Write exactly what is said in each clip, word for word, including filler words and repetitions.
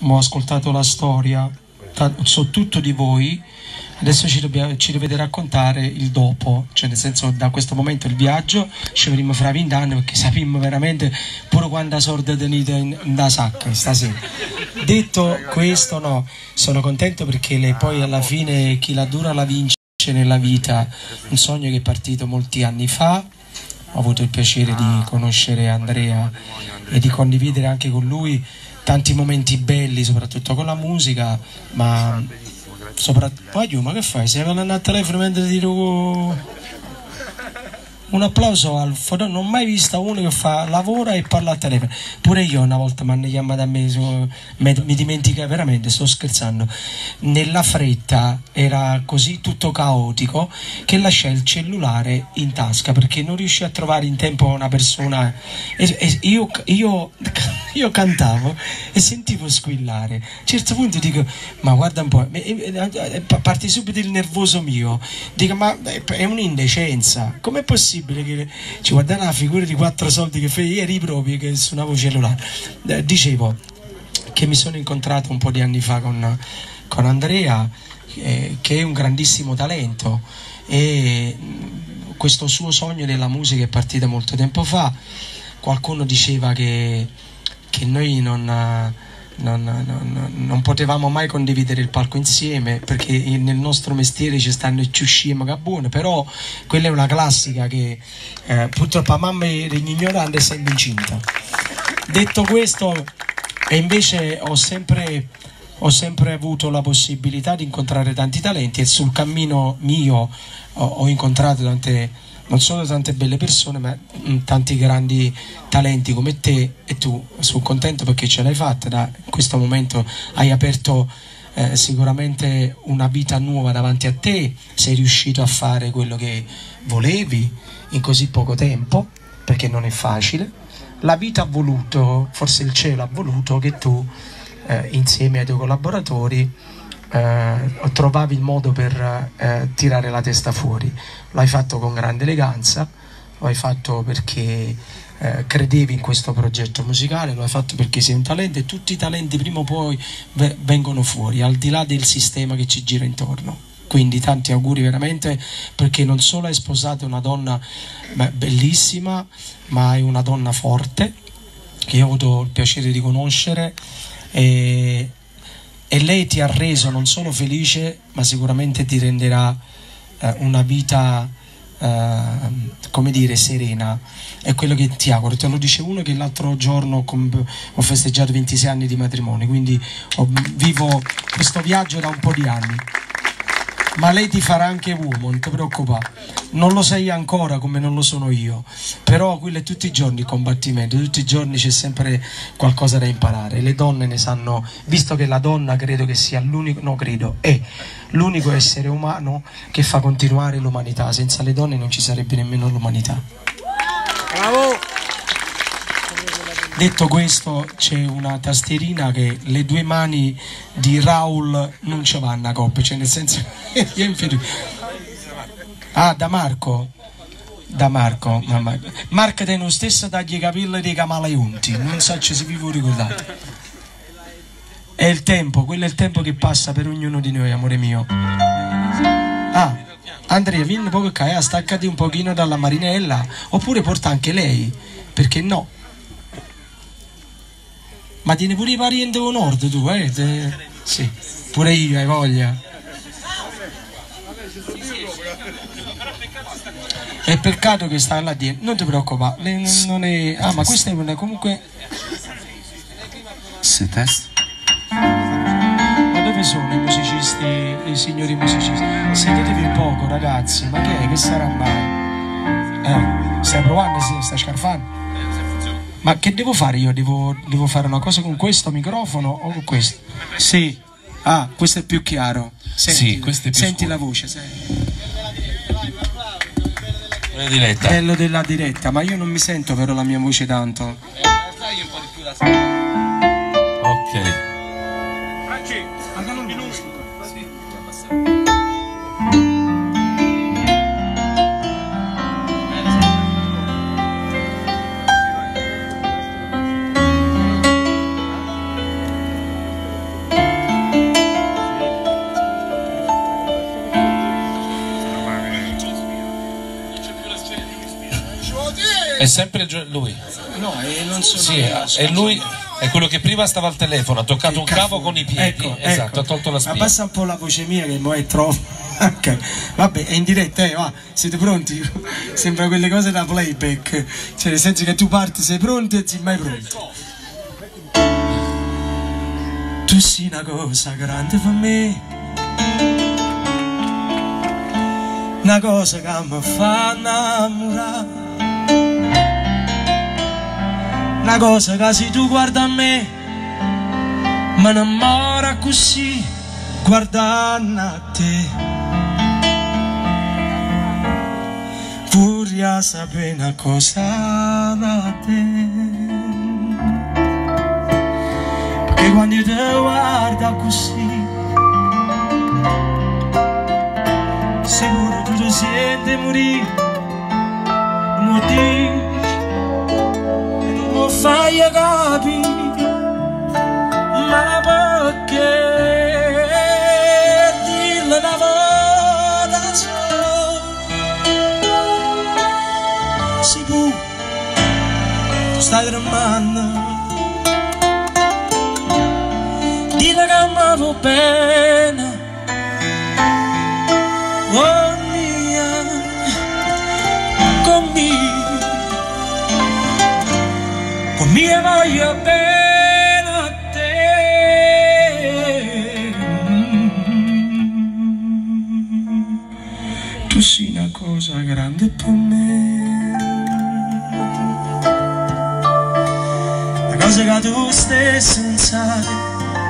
ho ascoltato la storia, so tutto di voi, adesso ci, dobbiamo, ci dovete raccontare il dopo, cioè nel senso da questo momento il viaggio ci vedremo fra vent'anni perché sappiamo veramente pure quanta sorda tenete in, in da sacca stasera. Detto questo, no, sono contento perché le, poi alla fine chi la dura la vince nella vita, un sogno che è partito molti anni fa. Ho avuto il piacere di conoscere Andrea e di condividere anche con lui tanti momenti belli, soprattutto con la musica, ma soprattutto... Ma che fai? Sei andando al telefono mentre ti dico... Un applauso al foto, non ho mai visto uno che fa lavora e parla al telefono. Pure io una volta mi hanno chiamato a me, so, mi, mi dimentica veramente, sto scherzando. Nella fretta era così tutto caotico che lasciai il cellulare in tasca perché non riuscii a trovare in tempo una persona. E, e io, io, io cantavo e sentivo squillare. A un certo punto dico, ma guarda un po', parte subito il nervoso mio. Dico, ma è un'indecenza, com'è possibile che ci guardare la figura di quattro soldi che fai ieri proprio che suonavo cellulare. Eh, dicevo che mi sono incontrato un po' di anni fa con, con Andrea, eh, che è un grandissimo talento, e questo suo sogno della musica è partito molto tempo fa. Qualcuno diceva che, che noi non Non, non, non potevamo mai condividere il palco insieme perché nel nostro mestiere ci stanno i ciusci e magabone, però quella è una classica che eh, purtroppo a mamma è ignorante essendo incinta. Detto questo, e invece ho sempre, ho sempre avuto la possibilità di incontrare tanti talenti e sul cammino mio ho, ho incontrato tante, non solo tante belle persone, ma tanti grandi talenti come te, e tu sono contento perché ce l'hai fatta. Da questo momento hai aperto eh, sicuramente una vita nuova davanti a te, sei riuscito a fare quello che volevi in così poco tempo, perché non è facile. La vita ha voluto, forse il cielo ha voluto che tu eh, insieme ai tuoi collaboratori Uh, trovavi il modo per uh, tirare la testa fuori. Lo hai fatto con grande eleganza, lo hai fatto perché uh, credevi in questo progetto musicale, lo hai fatto perché sei un talento e tutti i talenti prima o poi vengono fuori, al di là del sistema che ci gira intorno. Quindi tanti auguri veramente, perché non solo hai sposato una donna beh, bellissima, ma è una donna forte che io ho avuto il piacere di conoscere, e E lei ti ha reso non solo felice, ma sicuramente ti renderà eh, una vita, eh, come dire, serena. È quello che ti auguro. Te lo dice uno che l'altro giorno ho festeggiato ventisei anni di matrimonio, quindi ho, vivo questo viaggio da un po' di anni. Ma lei ti farà anche uomo, non ti preoccupare. Non lo sei ancora come non lo sono io, però quello è tutti i giorni il combattimento, tutti i giorni c'è sempre qualcosa da imparare. Le donne ne sanno, visto che la donna credo che sia l'unico, no credo, è l'unico essere umano che fa continuare l'umanità. Senza le donne non ci sarebbe nemmeno l'umanità. Bravo! Detto questo, c'è una tastierina che le due mani di Raul non ci vanno a coppia, cioè nel senso ah, da Marco da Marco mamma. Marco tiene lo stesso taglio capelli dei camaleonti, non so se vi vuoi ricordare. È il tempo, quello è il tempo che passa per ognuno di noi, amore mio. Ah, Andrea, vieni poco qua, staccati un pochino dalla Marinella, oppure porta anche lei, perché no? Ma tieni pure i parenti del nord tu, eh? Te... Sì, pure io, hai voglia. È peccato che sta là dietro, non ti preoccupare, non è... Ah, ma questa è una comunque... Se test? Ma dove sono i musicisti, i signori musicisti? Sedetevi un poco, ragazzi, ma che è? Che sarà mai? Eh, stai provando, stai scarfando? Ma che devo fare io? Devo, devo fare una cosa con questo microfono o con questo? Sì. Ah, questo è più chiaro. Senti, sì, questo è più senti scuro. La voce, senti. La diretta. Bello della diretta, ma io non mi sento però la mia voce tanto. Ok. È sempre lui. No, e non sono Sì, io, è lui, è quello che prima stava al telefono, ha toccato che un cavolo. cavo con i piedi, Ecco, esatto, ecco. ha tolto la spia. Abbassa un po' la voce mia che mo è troppo. Ok, vabbè, è in diretta, eh, va, siete pronti? Sembra quelle cose da playback, cioè nel senso che tu parti, sei pronto e sei mai pronto. Tu sei una cosa grande per me, una cosa che mi fa innamorare, una cosa che se tu guarda a me mi innamora così, guardando a te. Vorrei sapere una cosa da te, perché quando io ti guardo così sicuro tu ti senti morire, non dici e non mi fai capire, ma perché dillo una volta sola, sei tu, tu stai tremando, dillo che mi va bene. Oh mia, con me, con me voglio bene a te. Tu sei una cosa grande per me, una cosa che tu stesso non sai,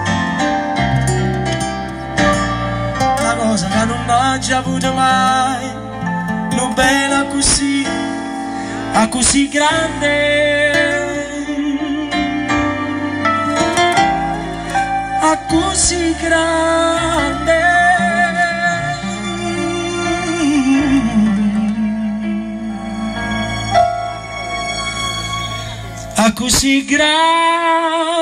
cosa che non ho già avuto mai, non bella così, a così grande, a così grande, a così grande.